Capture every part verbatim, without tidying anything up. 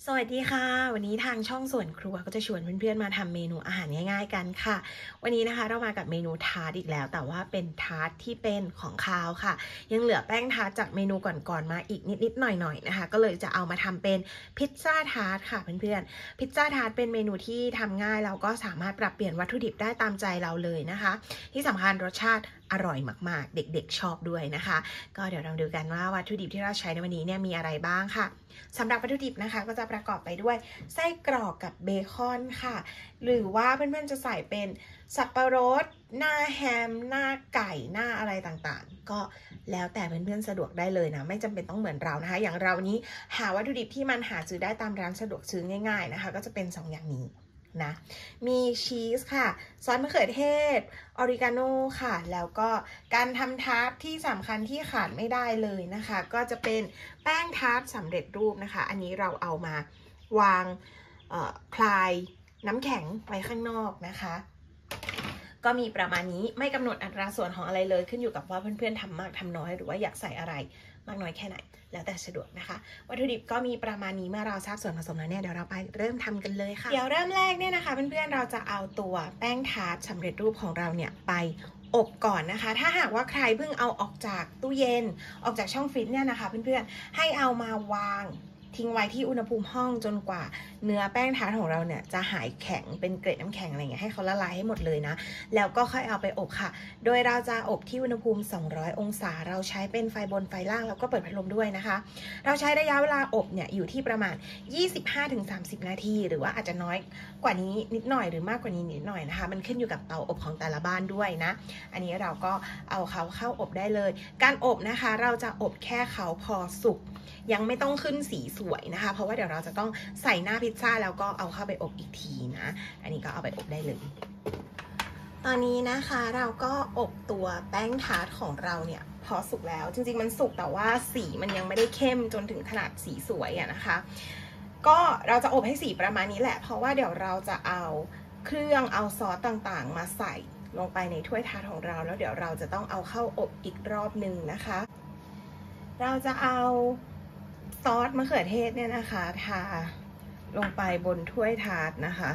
สวัสดีค่ะวันนี้ทางช่องส่วนครัวก็จะชวนเพื่อนๆมาทำเมนูอาหารง่ายๆกันค่ะวันนี้นะคะเรามากับเมนูทาร์ตอีกแล้วแต่ว่าเป็นทาร์ตที่เป็นของคาวค่ะยังเหลือแป้งทาร์ตจากเมนูก่อนๆมาอีกนิดๆหน่อยๆนะคะก็เลยจะเอามาทำเป็นพิซซ่าทาร์ตค่ะเพื่อนๆพิซซ่าทาร์ตเป็นเมนูที่ทำง่ายแล้วก็สามารถปรับเปลี่ยนวัตถุดิบได้ตามใจเราเลยนะคะที่สำคัญรสชาติอร่อยมากๆเด็กๆชอบด้วยนะคะก็เดี๋ยวเราดูกันว่าวัตถุดิบที่เราใช้ในวันนี้เนี่ยมีอะไรบ้างค่ะสำหรับวัตถุดิบนะคะก็จะประกอบไปด้วยไส้กรอกกับเบคอนค่ะหรือว่าเพื่อนๆจะใส่เป็นสับปะรดหน้าแฮมหน้าไก่หน้าอะไรต่างๆก็แล้วแต่เพื่อนๆสะดวกได้เลยนะไม่จำเป็นต้องเหมือนเรานะคะอย่างเรานี้หาวัตถุดิบที่มันหาซื้อได้ตามร้านสะดวกซื้อง่ายๆนะคะก็จะเป็นสองอย่างนี้นะมีชีสค่ะซอสมะเขือเทศออริกาโนค่ะแล้วก็การทำทาร์ตที่สำคัญที่ขาดไม่ได้เลยนะคะก็จะเป็นแป้งทาร์ตสำเร็จรูปนะคะอันนี้เราเอามาวางคลายน้ำแข็งไว้ข้างนอกนะคะก็มีประมาณนี้ไม่กำหนดอัตราส่วนของอะไรเลยขึ้นอยู่กับว่าเพื่อนๆทำมากทำน้อยหรือว่าอยากใส่อะไรมากน้อยแค่ไหนแล้วแต่สะดวกนะคะวัตถุดิบก็มีประมาณนี้เมื่อเราทราบส่วนผสมแล้วเนี่ยเดี๋ยวเราไปเริ่มทำกันเลยค่ะเดี๋ยวเริ่มแรกเนี่ยนะคะเพื่อนๆเราจะเอาตัวแป้งทาร์ตสำเร็จรูปของเราเนี่ยไปอบก่อนนะคะถ้าหากว่าใครเพิ่งเอาออกจากตู้เย็นออกจากช่องฟรีซเนี่ยนะคะเพื่อนๆให้เอามาวางทิ้งไว้ที่อุณหภูมิห้องจนกว่าเนื้อแป้งทาร์ตของเราเนี่ยจะหายแข็งเป็นเกล็ดน้ำแข็งอะไรเงี้ยให้เขาละลายให้หมดเลยนะแล้วก็ค่อยเอาไปอบค่ะโดยเราจะอบที่อุณหภูมิสองร้อยองศาเราใช้เป็นไฟบนไฟล่างแล้วก็เปิดพัดลมด้วยนะคะเราใช้ระยะเวลาอบเนี่ยอยู่ที่ประมาณ ยี่สิบห้าถึงสามสิบ นาทีหรือว่าอาจจะน้อยกว่านี้นิดหน่อยหรือมากกว่านี้นิดหน่อยนะคะมันขึ้นอยู่กับเตาอบของแต่ละบ้านด้วยนะอันนี้เราก็เอาเขาเข้าอบได้เลยการอบนะคะเราจะอบแค่เขาพอสุกยังไม่ต้องขึ้นสีสวยนะคะเพราะว่าเดี๋ยวเราจะต้องใส่หน้าพิซซ่าแล้วก็เอาเข้าไปอบอีกทีนะอันนี้ก็เอาไปอบได้เลยตอนนี้นะคะเราก็อบตัวแป้งทาร์ตของเราเนี่ยพอสุกแล้วจริงๆมันสุกแต่ว่าสีมันยังไม่ได้เข้มจนถึงขนาดสีสวยอะนะคะก็เราจะอบให้สีประมาณนี้แหละเพราะว่าเดี๋ยวเราจะเอาเครื่องเอาซอสต่างๆมาใส่ลงไปในถ้วยทาร์ตของเราแล้วเดี๋ยวเราจะต้องเอาเข้าอบอีกรอบหนึ่งนะคะเราจะเอาซอสมะเขือเทศเนี่ยนะคะทาลงไปบนถ้วยทาร์ตนะคะ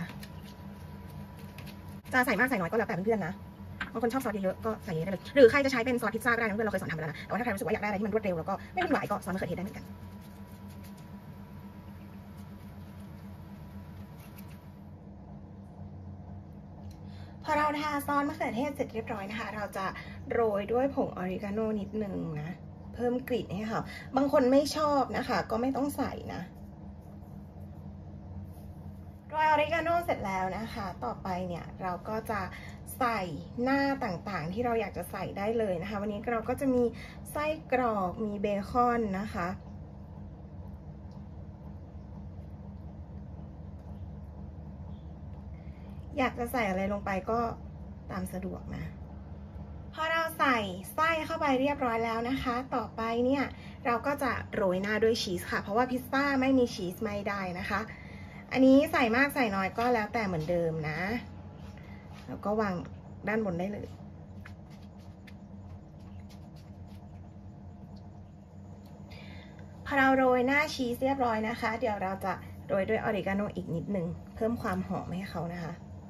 จะใส่มากใส่น้อยก็แล้วแต่เพื่อนๆนะบางคนชอบซอสเยอะๆก็ใส่เยอะได้เลยหรือใครจะใช้เป็นซอสพิซซ่าก็ได้นะเพื่อนเราเคยสอนทำไปแล้วนะแต่ว่าถ้าใครรู้สึกว่าอยากได้อะไรที่มันรวดเร็วแล้วก็ไม่วุ่นวายก็ซอสมะเขือเทศได้เหมือนกันพอเราทาซอสมะเขือเทศเสร็จเรียบร้อยนะคะเราจะโรยด้วยผงออริกาโนนิดนึงนะเพิ่มกลิ่นให้ค่ะบางคนไม่ชอบนะคะก็ไม่ต้องใส่นะโรยออริกาโนเสร็จแล้วนะคะต่อไปเนี่ยเราก็จะใส่หน้าต่างๆที่เราอยากจะใส่ได้เลยนะคะวันนี้เราก็จะมีไส้กรอกมีเบคอนนะคะอยากจะใส่อะไรลงไปก็ตามสะดวกนะพอเราใส่ไส้เข้าไปเรียบร้อยแล้วนะคะต่อไปเนี่ยเราก็จะโรยหน้าด้วยชีสค่ะเพราะว่าพิซซ่าไม่มีชีสไม่ได้นะคะอันนี้ใส่มากใส่น้อยก็แล้วแต่เหมือนเดิมนะแล้วก็วางด้านบนได้เลยพอเราโรยหน้าชีสเรียบร้อยนะคะเดี๋ยวเราจะโรยด้วยออริกาโนอีกนิดนึงเพิ่มความหอมให้เขานะคะ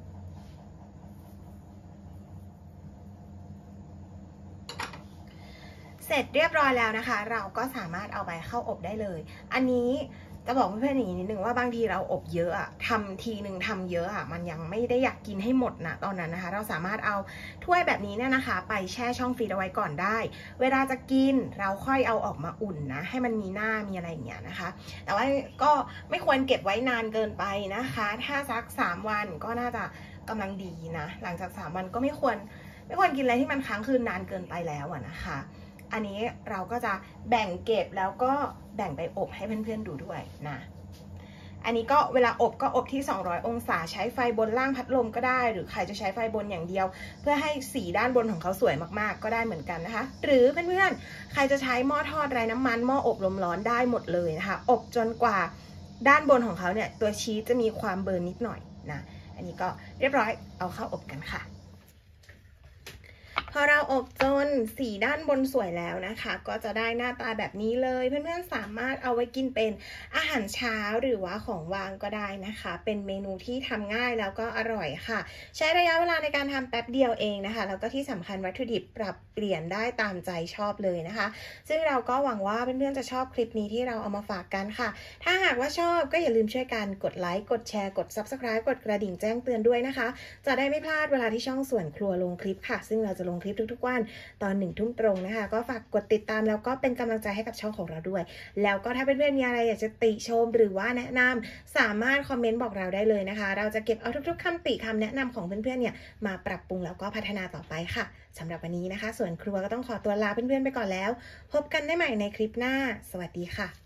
เสร็จเรียบร้อยแล้วนะคะเราก็สามารถเอาไปเข้าอบได้เลยอันนี้จะบอกเพื่อนๆอย่างนี้นิดนึงว่าบางทีเราอบเยอะอะทำทีหนึ่งทำเยอะอะมันยังไม่ได้อยากกินให้หมดนะตอนนั้นนะคะเราสามารถเอาถ้วยแบบนี้เนี่ยนะคะไปแช่ช่องฟรีซเอาไว้ก่อนได้เวลาจะกินเราค่อยเอาออกมาอุ่นนะให้มันมีหน้ามีอะไรอย่างเงี้ยนะคะแต่ว่าก็ไม่ควรเก็บไว้นานเกินไปนะคะถ้าสักสามวันก็น่าจะกำลังดีนะหลังจากสามวันก็ไม่ควรไม่ควรกินอะไรที่มันค้างคืนนานเกินไปแล้วอะนะคะอันนี้เราก็จะแบ่งเก็บแล้วก็แบ่งไปอบให้เพื่อนๆดูด้วยนะอันนี้ก็เวลาอบก็อบที่สองร้อยองศาใช้ไฟบนล่างพัดลมก็ได้หรือใครจะใช้ไฟบนอย่างเดียวเพื่อให้สีด้านบนของเขาสวยมากๆก็ได้เหมือนกันนะคะหรือเพื่อนๆใครจะใช้หม้อทอดไร้น้ำมันหม้ออบลมร้อนได้หมดเลยนะคะอบจนกว่าด้านบนของเขาเนี่ยตัวชีสจะมีความเบิร์นนิดหน่อยนะอันนี้ก็เรียบร้อยเอาเข้าอบกันค่ะพพอเราอบจนสีด้านบนสวยแล้วนะคะก็จะได้หน้าตาแบบนี้เลยเพื่อนๆสามารถเอาไว้กินเป็นอาหารเช้าหรือว่าของว่างก็ได้นะคะเป็นเมนูที่ทำง่ายแล้วก็อร่อยค่ะใช้ระยะเวลาในการทำแป๊บเดียวเองนะคะแล้วก็ที่สำคัญวัตถุดิบปรับเปลี่ยนได้ตามใจชอบเลยนะคะซึ่งเราก็หวังว่าเพื่อนๆจะชอบคลิปนี้ที่เราเอามาฝากกันค่ะถ้าหากว่าชอบก็อย่าลืมช่วยกันกดไลค์กดแชร์กด ซับสไครบ์ กดกระดิ่งแจ้งเตือนด้วยนะคะจะได้ไม่พลาดเวลาที่ช่องส่วนครัวลงคลิปค่ะซึ่งเราจะลงคลิปทุกๆวันตอนหนึ่งทุ่มตรงนะคะก็ฝากกดติดตามแล้วก็เป็นกำลังใจให้กับช่องของเราด้วยแล้วก็ถ้าเพื่อนๆมีอะไรอยากจะติชมหรือว่าแนะนำสามารถคอมเมนต์บอกเราได้เลยนะคะเราจะเก็บเอาทุกๆคำติคำแนะนำของเพื่อนๆเนี่ยมาปรับปรุงแล้วก็พัฒนาต่อไปค่ะสำหรับวันนี้นะคะส่วนครัวก็ต้องขอตัวลาเพื่อนๆไปก่อนแล้วพบกันได้ใหม่ในคลิปหน้าสวัสดีค่ะ